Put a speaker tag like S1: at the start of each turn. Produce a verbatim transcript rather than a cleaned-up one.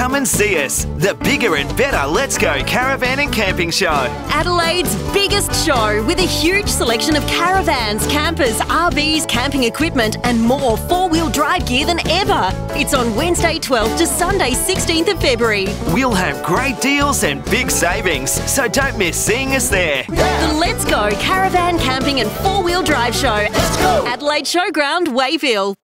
S1: Come and see us, the bigger and better Let's Go Caravan and Camping Show.
S2: Adelaide's biggest show with a huge selection of caravans, campers, R Vs, camping equipment and more four-wheel drive gear than ever. It's on Wednesday twelfth to Sunday sixteenth of February.
S1: We'll have great deals and big savings, so don't miss seeing us there.
S2: The Let's Go Caravan, Camping and Four-Wheel Drive Show.
S1: Let's go!
S2: Adelaide Showground, Wayville.